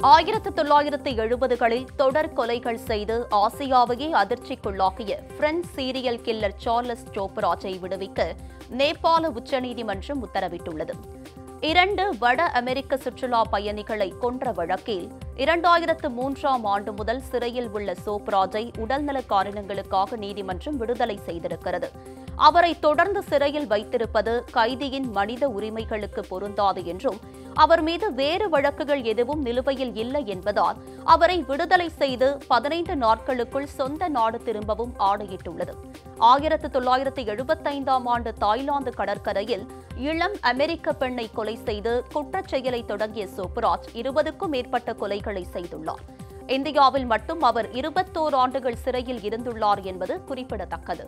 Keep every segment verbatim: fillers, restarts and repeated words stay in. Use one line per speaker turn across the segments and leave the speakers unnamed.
ஆயிரத்து தொள்ளாயிரத்து எழுபதுகளில் தொடர் கொலைகள் செய்து ஆசியாவையே அதிர்ச்சிக்குள்ளாக்கிய பிரெஞ்சு சீரியல் கில்லர் சார்லஸ் சோப்ராஜை விடுவிக்க நேபாள உச்சநீதிமன்றம் உத்தரவிட்டுள்ளது. இரண்டு வட அமெரிக்க சுற்றுலா பயணிகளை கொன்ற வழக்கில் இரண்டாயிரத்து மூன்றாம் ஆண்டு முதல் சிறையில் உள்ள சோப்ராஜை உடல்நல காரணங்களுக்காக நீதிமன்றம் விடுதலை செய்திருக்கிறது. அவரை தொடர்ந்து சிறையில் வைத்திருப்பது கைதியின் மனித உரிமைகளுக்கு பொருந்தாது என்றும் அவர் மீது வேறு வழக்குகள் எதுவும் நிலுவையில் இல்லை என்பதால் அவரை விடுதலை செய்து பதினைந்து நாட்களுக்குள் சொந்த நாடு திரும்பவும் ஆணையிட்டுள்ளது. ஆயிரத்து தொள்ளாயிரத்து எழுபத்தைந்தாம் ஆண்டு தாய்லாந்து கடற்கரையில் இளம் அமெரிக்க பெண்ணை கொலை செய்து குற்றச் செயலை தொடங்கிய சோப்ராஜ் இருபதுக்கும் மேற்பட்ட கொலைகளை செய்துள்ளார். இந்தியாவில் மட்டும் அவர் இருபத்தோரு ஆண்டுகள் சிறையில் இருந்துள்ளார் என்பது குறிப்பிடத்தக்கது.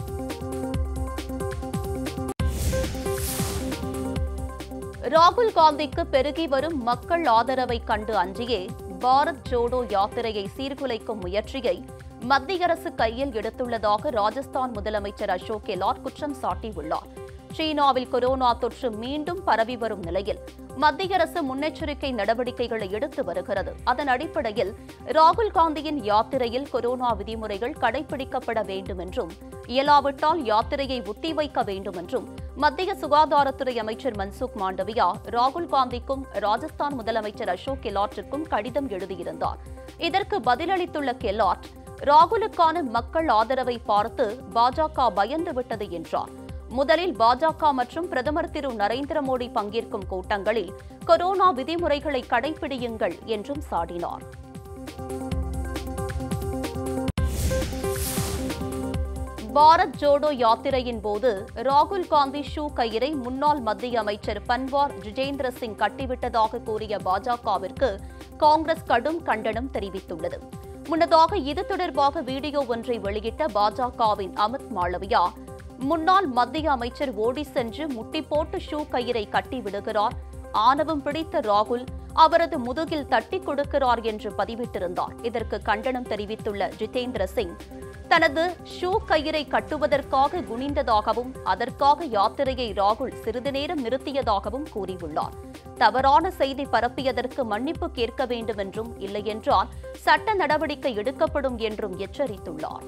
ராகுல் காந்திக்கு பெருகி வரும் மக்கள் ஆதரவை கண்டு அஞ்சியே பாரத் ஜோடோ யாத்திரையை சீர்குலைக்கும் முயற்சியை மத்திய அரசு கையில் எடுத்துள்ளதாக ராஜஸ்தான் முதலமைச்சர் அசோக் கெலாட் குற்றம் சாட்டியுள்ளார். சீனாவில் கொரோனா தொற்று மீண்டும் பரவி வரும் நிலையில் மத்திய அரசு முன்னெச்சரிக்கை நடவடிக்கைகளை எடுத்து வருகிறது. அதன் அடிப்படையில் ராகுல் காந்தியின் யாத்திரையில் கொரோனா விதிமுறைகள் கடைபிடிக்கப்பட வேண்டும் என்றும் இயலாவிட்டால் யாத்திரையை ஒத்திவைக்க வேண்டும் என்றும் மத்திய சுகாதாரத்துறை அமைச்சர் மன்சுக் மாண்டவியா ராகுல் காந்திக்கும் ராஜஸ்தான் முதலமைச்சர் அசோக் கெலாட்டிற்கும் கடிதம் எழுதியிருந்தார். இதற்கு பதிலளித்துள்ள கெலாட், ராகுலுக்கான மக்கள் ஆதரவை பார்த்து பாஜக பயந்துவிட்டது என்றார். முதலில் பாஜக மற்றும் பிரதமர் திரு நரேந்திர மோடி பங்கேற்கும் கூட்டங்களில் கொரோனா விதிமுறைகளை கடைபிடியுங்கள் என்றும் சாடினார். பாரத் ஜோடோ யாத்திரையின் போது ராகுல் காந்தி ஷூ கயிறை முன்னாள் மத்திய அமைச்சர் பன்வார் ஜிதேந்திர சிங் கட்டிவிட்டதாக கூறிய பாஜகவிற்கு காங்கிரஸ் கடும் கண்டனம் தெரிவித்துள்ளது. முன்னதாக இது தொடர்பாக வீடியோ ஒன்றை வெளியிட்ட பாஜகவின் அமித் மாளவியா, முன்னாள் மத்திய அமைச்சர் ஓடி சென்று முட்டி போட்டு ஷூ கயிறை கட்டி விடுகிறார், ஆணவம் பிடித்த ராகுல் அவரது முதுகில் தட்டி கொடுக்கிறார் என்று பதிவிட்டிருந்தார். இதற்கு கண்டனம் தெரிவித்துள்ள ஜிதேந்திர சிங், தனது ஷூ கயிறை கட்டுவதற்காக குனிந்ததாகவும் அதற்காக யாத்திரையை ராகுல் சிறிது நேரம் நிறுத்தியதாகவும் கூறியுள்ளார். தவறான செய்தி பரப்பியதற்கு மன்னிப்பு கேட்க வேண்டும் என்றும், இல்லையென்றால் சட்ட நடவடிக்கை எடுக்கப்படும் என்றும் எச்சரித்துள்ளார்.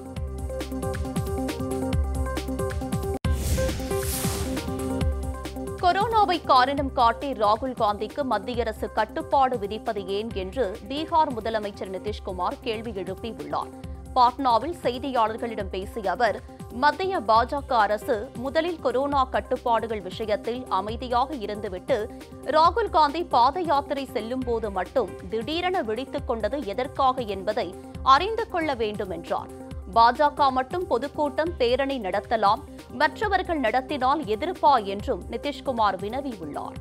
கொரோனாவை காரணம் காட்டி ராகுல் காந்திக்கு மத்திய அரசு கட்டுப்பாடு விதிப்பது ஏன் என்று பீகார் முதலமைச்சர் நிதிஷ்குமார் கேள்வி எழுப்பியுள்ளார். பாட்னாவில் செய்தியாளர்களிடம் பேசிய அவர், மத்திய பாஜக அரசு முதலில் கொரோனா கட்டுப்பாடுகள் விஷயத்தில் அமைதியாக இருந்துவிட்டு ராகுல் காந்தி பாத யாத்திரை செல்லும் போது மட்டும் திடீரென வெடித்துக் கொண்டது எதற்காக என்பதை அறிந்து கொள்ள வேண்டும் என்றார். பாஜக மட்டும் பொதுக்கூட்டம் பேரணி நடத்தலாம், மற்றவர்கள் நடத்தினால் எதிர்ப்பா என்றும் நிதிஷ்குமார் வினவியுள்ளார்.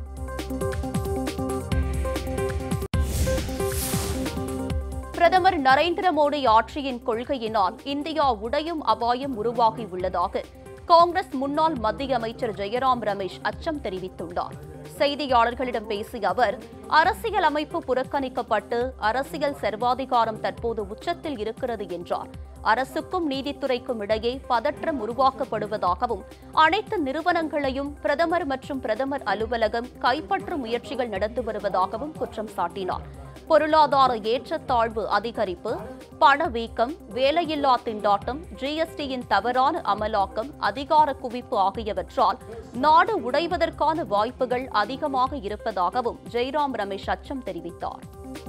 பிரதமர் நரேந்திர மோடி ஆட்சியின் கொள்கையினால் இந்தியா உடையும் அபாயம் உருவாகியுள்ளதாக காங்கிரஸ் முன்னாள் மத்திய அமைச்சர் ஜெயராம் ரமேஷ் அச்சம் தெரிவித்துள்ளார். செய்தியாளர்களிடம் பேசிய அவர், அரசியல் அமைப்பு புறக்கணிக்கப்பட்டு அரசியல் சர்வாதிகாரம் தற்போது உச்சத்தில் இருக்கிறது என்றார். அரசுக்கும் நீதித்துறைக்கும் இடையே பதற்றம் உருவாக்கப்படுவதாகவும் அனைத்து நிறுவனங்களையும் பிரதமர் மற்றும் பிரதமர் அலுவலகம் கைப்பற்றும் முயற்சிகள் நடந்து வருவதாகவும் குற்றம் சாட்டினார். பொருளாதார ஏற்றத்தாழ்வு அதிகரிப்பு, பணவீக்கம், வேலையில்லா திண்டாட்டம், ஜிஎஸ்டியின் தவறான அமலாக்கம், அதிகார குவிப்பு ஆகியவற்றால் நாடு உடைவதற்கான வாய்ப்புகள் அதிகமாக இருப்பதாகவும் ஜெயராம் ரமேஷ் அச்சம் தெரிவித்தார்.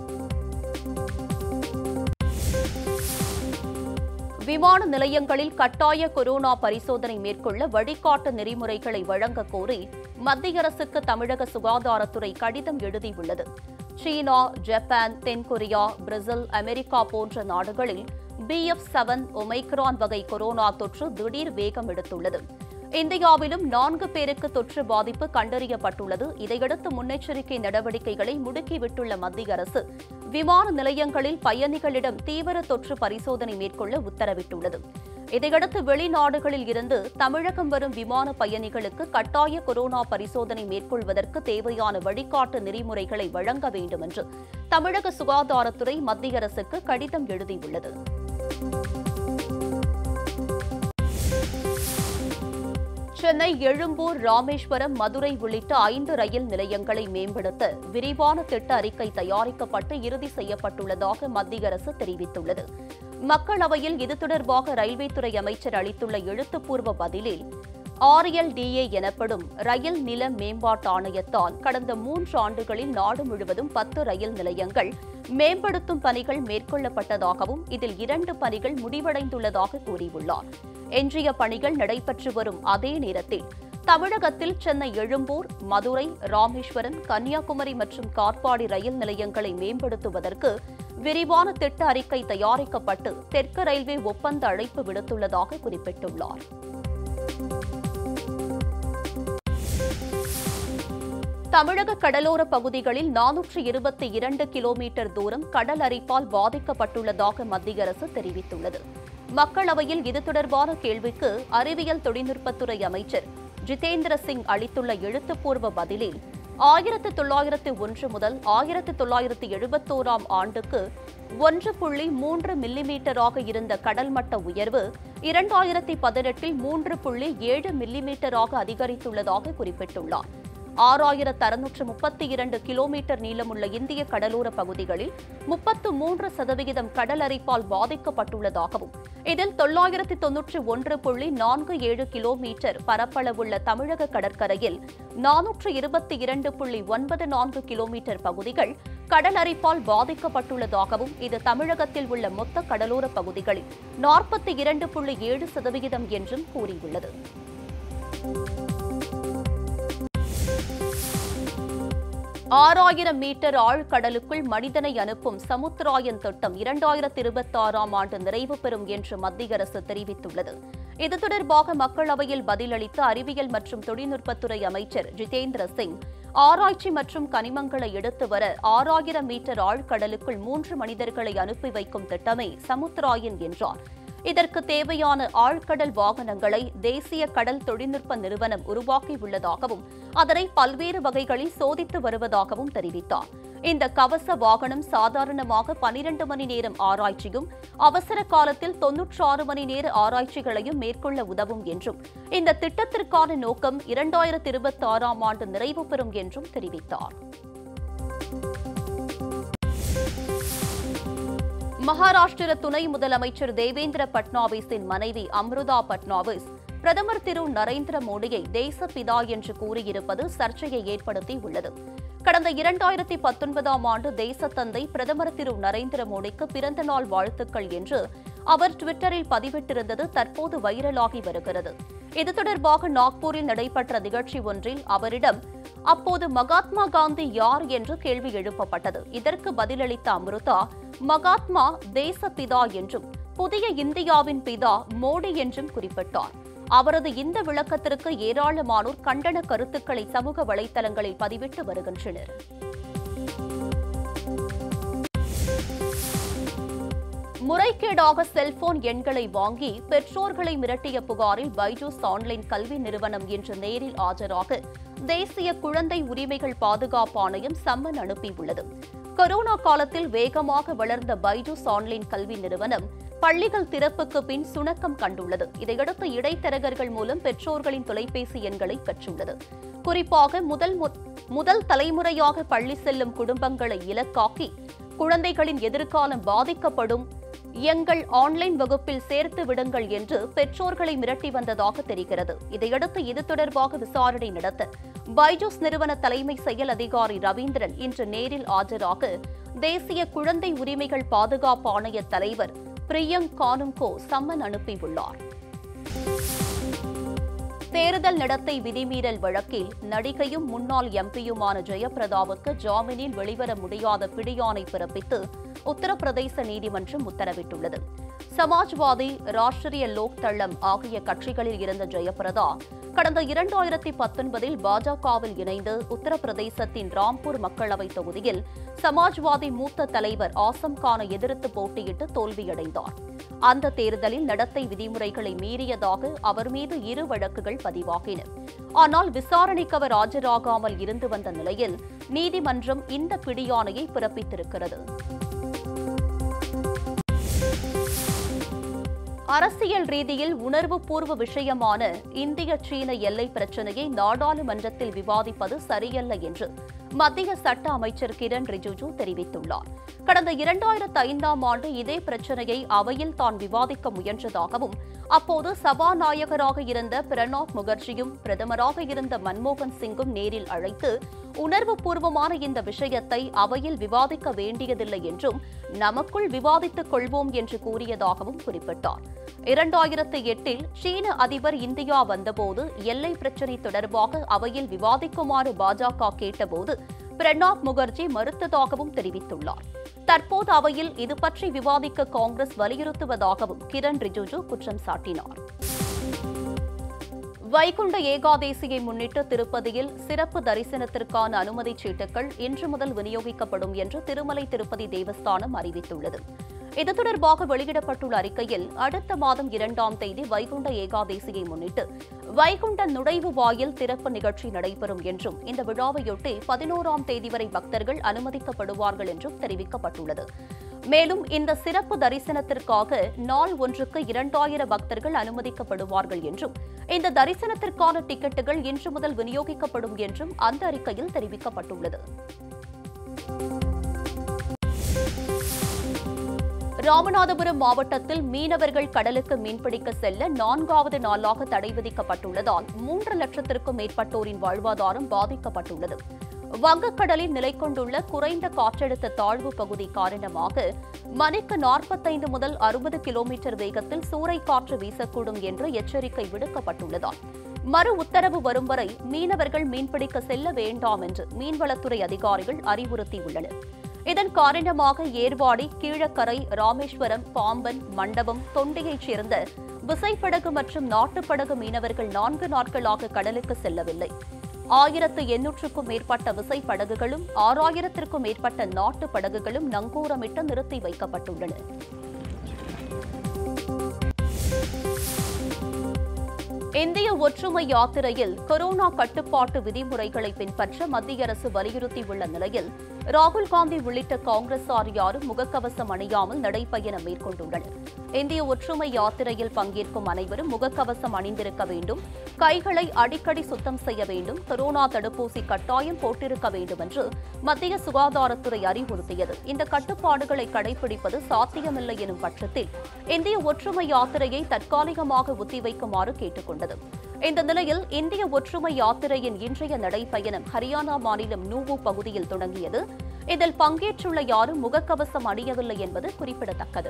விமான நிலையங்களில் கட்டாய கொரோனா பரிசோதனை மேற்கொள்ள வழிகாட்டு நெறிமுறைகளை வழங்க கோரி மத்திய அரசுக்கு தமிழக சுகாதாரத்துறை கடிதம் எழுதியுள்ளது. சீனா, ஜப்பான், தென்கொரியா, பிரேசில், அமெரிக்கா போன்ற நாடுகளில் பி எஃப் செவன் ஒமைக்ரான் வகை கொரோனா தொற்று திடீர் வேகம் எடுத்துள்ளது. இந்தியாவிலும் நான்கு பேருக்கு தொற்று பாதிப்பு கண்டறியப்பட்டுள்ளது. இதையடுத்து முன்னெச்சரிக்கை நடவடிக்கைகளை முடுக்கிவிட்டுள்ள மத்திய அரசு விமான நிலையங்களில் பயணிகளிடம் தீவிர தொற்று பரிசோதனை மேற்கொள்ள உத்தரவிட்டுள்ளது. இதையடுத்து வெளிநாடுகளில் இருந்து தமிழகம் வரும் விமான பயணிகளுக்கு கட்டாய கொரோனா பரிசோதனை மேற்கொள்வதற்கு தேவையான வழிகாட்டு நெறிமுறைகளை வழங்க வேண்டும் என்று தமிழக சுகாதாரத்துறை மத்திய அரசுக்கு கடிதம் எழுதியுள்ளது. சென்னை, எழும்பூர், ராமேஸ்வரம், மதுரை உள்ளிட்ட ஐந்து ரயில் நிலையங்களை மேம்படுத்த விரிவான திட்ட அறிக்கை தயாரிக்கப்பட்டு இறுதி செய்யப்பட்டுள்ளதாக மத்திய அரசு தெரிவித்துள்ளது. மக்களவையில் இது தொடர்பாக ரயில்வே துறை அமைச்சர் அளித்துள்ள எழுத்துப்பூர்வ பதிலில், ஆர் எல் டி ஏ எனப்படும் ரயில் நில மேம்பாட்டு ஆணையத்தால் கடந்த மூன்று ஆண்டுகளில் நாடு முழுவதும் பத்து ரயில் நிலையங்கள் மேம்படுத்தும் பணிகள் மேற்கொள்ளப்பட்டதாகவும் இதில் இரண்டு பணிகள் முடிவடைந்துள்ளதாக கூறியுள்ளார். எஞ்சிய பணிகள் நடைபெற்று வரும் அதே நேரத்தில் தமிழகத்தில் சென்னை, எழும்பூர், மதுரை, ராமேஸ்வரம், கன்னியாகுமரி மற்றும் காட்பாடி ரயில் நிலையங்களை மேம்படுத்துவதற்கு விரிவான திட்ட அறிக்கை தயாரிக்கப்பட்டு தெற்கு ரயில்வே ஒப்பந்த அழைப்பு விடுத்துள்ளதாக குறிப்பிட்டுள்ளார். தமிழக கடலோர பகுதிகளில் நானூற்று இருபத்தி இரண்டு கிலோமீட்டர் தூரம் கடல் அரிப்பால் பாதிக்கப்பட்டுள்ளதாக மத்திய அரசு தெரிவித்துள்ளது. மக்களவையில் இது தொடர்பான கேள்விக்கு அறிவியல் தொழில்நுட்பத்துறை அமைச்சர் ஜிதேந்திர சிங் அளித்துள்ள எழுத்துப்பூர்வ பதிலில், ஆயிரத்து தொள்ளாயிரத்து ஒன்று முதல் ஆயிரத்து தொள்ளாயிரத்து எழுபத்தோராம் ஆண்டுக்கு ஒன்று புள்ளி மூன்று மில்லிமீட்டராக இருந்த கடல்மட்ட உயர்வு இரண்டாயிரத்தி பதினெட்டில் மூன்று புள்ளி ஏழு மில்லிமீட்டராக அதிகரித்துள்ளதாக குறிப்பிட்டுள்ளார். ஆறாயிரத்து அறுநூற்று முப்பத்தி இரண்டு கிலோமீட்டர் நீளமுள்ள இந்திய கடலோர பகுதிகளில் முப்பத்து மூன்று சதவிகிதம் கடல் அரிப்பால் பாதிக்கப்பட்டுள்ளதாகவும் இதில் தொள்ளாயிரத்து தொன்னூற்று ஒன்று புள்ளி நான்கு ஏழு கிலோமீட்டர் பரப்பளவுள்ள தமிழக கடற்கரையில் நானூற்று இருபத்தி இரண்டு புள்ளி ஒன்பது நான்கு கிலோமீட்டர் பகுதிகள் கடல் அரிப்பால் பாதிக்கப்பட்டுள்ளதாகவும் இது தமிழகத்தில் உள்ள மொத்த கடலோர பகுதிகளில் நாற்பத்தி இரண்டு புள்ளி ஏழு சதவிகிதம் என்றும் கூறியுள்ளது. ஆறாயிரம் மீட்டர் ஆழ்கடலுக்குள் மனிதனை அனுப்பும் சமுத்திராயன் திட்டம் இரண்டாயிரத்தி இருபத்தி ஆறாம் ஆண்டு நிறைவு பெறும் என்று மத்திய அரசு தெரிவித்துள்ளது. இது தொடர்பாக மக்களவையில் பதிலளித்த அறிவியல் மற்றும் தொழில்நுட்பத்துறை அமைச்சர் ஜிதேந்திர சிங், ஆராய்ச்சி மற்றும் கனிமங்களை எடுத்து வர ஆறாயிரம் மீட்டர் ஆழ்கடலுக்குள் மூன்று மனிதர்களை அனுப்பி வைக்கும் திட்டமே சமுத்திராயன் என்றார். இதற்கு தேவையான ஆழ்கடல் வாகனங்களை தேசிய கடல் தொழில்நுட்ப நிறுவனம் உருவாக்கியுள்ளதாகவும் அதனை பல்வேறு வகைகளில் சோதித்து வருவதாகவும் தெரிவித்தார். இந்த கவச வாகனம் சாதாரணமாக பனிரண்டு மணி நேரம் ஆராய்ச்சியும் அவசர காலத்தில் தொன்னூற்றி ஆறு மணி நேர ஆராய்ச்சிகளையும் மேற்கொள்ள உதவும் என்றும் இந்த திட்டத்திற்கான நோக்கம் இரண்டாயிரத்தி இருபத்தி ஆறாம் ஆண்டு நிறைவு பெறும் என்றும் தெரிவித்தார். மகாராஷ்டிர துணை முதலமைச்சர் தேவேந்திர பட்னாவிஸின் மனைவி அம்ருதா பட்னாவிஸ் பிரதமர் திரு நரேந்திர மோடியை தேசப்பிதா என்று கூறியிருப்பது சர்ச்சையை ஏற்படுத்தியுள்ளது. கடந்த இரண்டாயிரத்தி பத்தொன்பதாம் ஆண்டு தேசத்தந்தை பிரதமர் திரு நரேந்திர மோடிக்கு பிறந்த நாள் வாழ்த்துக்கள் என்று அவர் டுவிட்டரில் பதிவிட்டிருந்தது தற்போது வைரலாகி வருகிறது. இது தொடர்பாக நாக்பூரில் நடைபெற்ற நிகழ்ச்சி ஒன்றில் அவரிடம் அப்போது மகாத்மா காந்தி யார் என்று கேள்வி எழுப்பப்பட்டது. இதற்கு பதிலளித்த அம்ருதா, மகாத்மா தேசப்பிதா என்றும் புதிய இந்தியாவின் பிதா மோடி என்றும் குறிப்பிட்டார். அவரது இந்த விளக்கத்திற்கு ஏராளமானோர் கண்டன கருத்துக்களை சமூக வலைதளங்களில் பதிவிட்டு வருகின்றனர். முறைகேடாக செல்போன் எண்களை வாங்கி பெற்றோர்களை மிரட்டிய புகாரில் பைஜூஸ் ஆன்லைன் கல்வி நிறுவனம் இன்று நேரில் ஆஜராக தேசிய குழந்தை உரிமைகள் பாதுகாப்பு ஆணையம் சம்மன் அனுப்பியுள்ளது. கொரோனா காலத்தில் வேகமாக வளர்ந்த பைஜூஸ் ஆன்லைன் கல்வி நிறுவனம் பள்ளிகள் திறப்புக்கு பின் சுணக்கம் கண்டுள்ளது. இதையடுத்து இடைத்தரகர்கள் மூலம் பெற்றோர்களின் தொலைபேசி எண்களை பெற்றுள்ளது. குறிப்பாக முதல் முதல் தலைமுறையாக பள்ளி செல்லும் குடும்பங்களை இலக்காக்கி குழந்தைகளின் எதிர்காலம் பாதிக்கப்படும், எங்கள் ஆன்லைன் வகுப்பில் சேர்த்து விடுங்கள் என்று பெற்றோர்களை மிரட்டி வந்ததாக தெரிகிறது. இதையடுத்து இது தொடர்பாக விசாரணை நடத்த பைஜூஸ் நிறுவன தலைமை செயல் அதிகாரி ரவீந்திரன் இன்று நேரில் ஆஜராக தேசிய குழந்தை உரிமைகள் பாதுகாப்பு ஆணைய தலைவர் பிரியங்க் கானுங்கோ சம்மன் அனுப்பியுள்ளார். தேர்தல் நடத்தை விதிமீறல் வழக்கில் நடிகையும் முன்னாள் எம்பியுமான ஜெயபிரதாவுக்கு ஜாமீனில் வெளிவர முடியாத பிடியாணை பிறப்பித்து உத்தரப்பிரதேச நீதிமன்றம் உத்தரவிட்டுள்ளது. சமாஜ்வாதி, ராஷ்டிரிய லோக் தளம் ஆகிய கட்சிகளில் இருந்த ஜெயபிரதா கடந்த இரண்டாயிரத்தி பத்தொன்பதில் பாஜகவில் இணைந்து உத்தரப்பிரதேசத்தின் ராம்பூர் மக்களவைத் தொகுதியில் சமாஜ்வாதி மூத்த தலைவர் ஆசம் கானை எதிர்த்து போட்டியிட்டு தோல்வியடைந்தார். அந்த தேர்தலில் நடத்தை விதிமுறைகளை மீறியதாக அவர் மீது இரு வழக்குகள் பதிவாகின. ஆனால் விசாரணைக்கு அவர் ஆஜராகாமல் இருந்து வந்த நிலையில் நீதிமன்றம் இந்த பிடியாணையை பிறப்பித்திருக்கிறது. அரசியல் ரீதியில் உணர்வுபூர்வ விஷயமான இந்திய சீன எல்லை பிரச்சினையை நாடாளுமன்றத்தில் விவாதிப்பது சரியல்ல என்று மத்திய சட்ட அமைச்சர் கிரண் ரிஜிஜு தெரிவித்துள்ளார். கடந்த இரண்டாயிரத்து ஐந்தாம் ஆண்டு இதே பிரச்சினையை அவையில் தான் விவாதிக்க முயன்றதாகவும், அப்போது சபாநாயகராக இருந்த பிரணாப் முகர்ஜியும் பிரதமராக இருந்த மன்மோகன் சிங்கும் நேரில் அழைத்து உணர்வுபூர்வமான இந்த விஷயத்தை அவையில் விவாதிக்க வேண்டியதில்லை என்றும் நமக்குள் விவாதித்துக் கொள்வோம் என்று கூறியதாகவும் குறிப்பிட்டார். இரண்டாயிரத்து எட்டில் சீன அதிபர் இந்தியா வந்தபோது எல்லை பிரச்சினை தொடர்பாக அவையில் விவாதிக்குமாறு பாஜக கேட்டபோது பிரணாப் முகர்ஜி மறுத்ததாகவும் தெரிவித்துள்ளார். தற்போது அவையில் இது பற்றி விவாதிக்க காங்கிரஸ் வலியுறுத்துவதாகவும் கிரண் ரிஜிஜு குற்றம் சாட்டினார். வைகுண்ட ஏகாதேசியை முன்னிட்டு திருப்பதியில் சிறப்பு தரிசனத்திற்கான அனுமதிச் சீட்டுகள் இன்று முதல் விநியோகிக்கப்படும் என்று திருமலை திருப்பதி தேவஸ்தானம் அறிவித்துள்ளது. இது தொடர்பாக வெளியிடப்பட்டுள்ள அறிக்கையில், அடுத்த மாதம் இரண்டாம் தேதி வைகுண்ட ஏகாதேசியை முன்னிட்டு வைகுண்ட நுழைவு வாயில் திறப்பு நிகழ்ச்சி நடைபெறும் என்றும், இந்த விழாவையொட்டி பதினோராம் தேதி வரை பக்தர்கள் அனுமதிக்கப்படுவார்கள் என்றும் தெரிவிக்கப்பட்டுள்ளது. மேலும் இந்த சிறப்பு தரிசனத்திற்காக நாள் ஒன்றுக்கு இரண்டாயிரம் பக்தர்கள் அனுமதிக்கப்படுவார்கள் என்றும், இந்த தரிசனத்திற்கான டிக்கெட்டுகள் இன்று முதல் விநியோகிக்கப்படும் என்றும் அந்த அறிக்கையில் தெரிவிக்கப்பட்டுள்ளது. ராமநாதபுரம் மாவட்டத்தில் மீனவர்கள் கடலுக்கு மீன்பிடிக்க செல்ல நான்காவது நாளாக தடை விதிக்கப்பட்டுள்ளதால் மூன்று லட்சத்திற்கும் மேற்பட்டோரின் வாழ்வாதாரம் பாதிக்கப்பட்டுள்ளது. வங்கக்கடலில் நிலை கொண்டுள்ள குறைந்த காற்றழுத்த தாழ்வு பகுதி காரணமாக மணிக்கு நாற்பத்தைந்து முதல் அறுபது கிலோமீட்டர் வேகத்தில் சூறைக்காற்று வீசக்கூடும் என்று எச்சரிக்கை விடுக்கப்பட்டுள்ளதால் மறு உத்தரவு வரும் வரை மீனவர்கள் மீன்பிடிக்க செல்ல வேண்டாம் என்று மீன்வளத்துறை அதிகாரிகள் அறிவுறுத்தியுள்ளனர். இதன் காரணமாக ஏர்வாடி, கீழக்கரை, ராமேஸ்வரம், பாம்பன், மண்டபம், தொண்டியைச் சேர்ந்த விசைப்படகு மற்றும் நாட்டுப்படகு மீனவர்கள் நான்கு நாட்களாக கடலுக்கு செல்லவில்லை. ஆயிரத்து எண்ணூற்றுக்கும் மேற்பட்ட விசைப்படகுகளும் ஆறாயிரத்திற்கும் மேற்பட்ட நாட்டு படகுகளும் நங்கூரமிட்டு நிறுத்தி வைக்கப்பட்டுள்ளன. இந்திய ஒற்றுமை யாத்திரையில் கொரோனா கட்டுப்பாட்டு விதிமுறைகளை பின்பற்ற மத்திய அரசு வலியுறுத்தியுள்ள நிலையில் ராகுல் காந்தி உள்ளிட்ட காங்கிரசார் யாரும் முகக்கவசம் அணியாமல் நடைபயணம் மேற்கொண்டுள்ளனர். இந்திய ஒற்றுமை யாத்திரையில் பங்கேற்கும் அனைவரும் முகக்கவசம் அணிந்திருக்க வேண்டும், கைகளை அடிக்கடி சுத்தம் செய்ய வேண்டும், கொரோனா தடுப்பூசி கட்டாயம் போட்டிருக்க வேண்டும் என்று மத்திய சுகாதாரத்துறை அறிவுறுத்தியது. இந்த கட்டுப்பாடுகளை கடைபிடிப்பது சாத்தியமில்லை எனும் பட்சத்தில் இந்திய ஒற்றுமை யாத்திரையை தற்காலிகமாக ஒத்திவைக்குமாறு கேட்டுக் கொண்டது. இந்த நிலையில் இந்திய ஒற்றுமை யாத்திரையின் இன்றைய நடைபயணம் ஹரியானா மாநிலம் நூவு பகுதியில் தொடங்கியது. இதில் பங்கேற்றுள்ள யாரும் முகக்கவசம் அணியவில்லை என்பது குறிப்பிடத்தக்கது.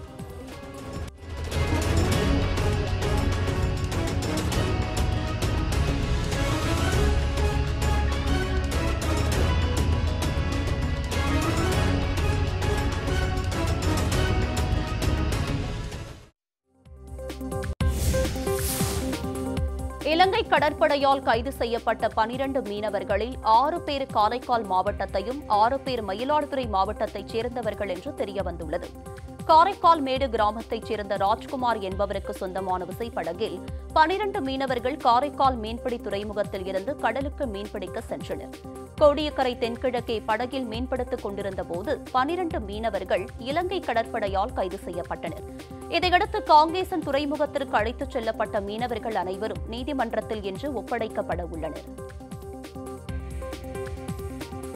இலங்கை கடற்படையால் கைது செய்யப்பட்ட பனிரண்டு மீனவர்களில் ஆறு பேர் காரைக்கால் மாவட்டத்தையும் ஆறு பேர் மயிலாடுதுறை மாவட்டத்தைச் சேர்ந்தவர்கள் என்று தெரியவந்துள்ளது. காரைக்கால் மேடு கிராமத்தைச் சேர்ந்த ராஜ்குமார் என்பவருக்கு சொந்தமான விசைப்படகில் பனிரண்டு மீனவர்கள் காரைக்கால் மீன்பிடி துறைமுகத்தில் இருந்து கடலுக்கு மீன்பிடிக்க சென்றனர். கோடியக்கரை தென்கிழக்கே படகில் மீன்பிடித்துக் கொண்டிருந்த போது பனிரண்டு மீனவர்கள் இலங்கை கடற்படையால் கைது செய்யப்பட்டனர். இதையடுத்து காங்கேசன் துறைமுகத்திற்கு அழைத்துச் செல்லப்பட்ட மீனவர்கள் அனைவரும் நீதிமன்றத்தில் இன்று ஒப்படைக்கப்பட உள்ளனர்.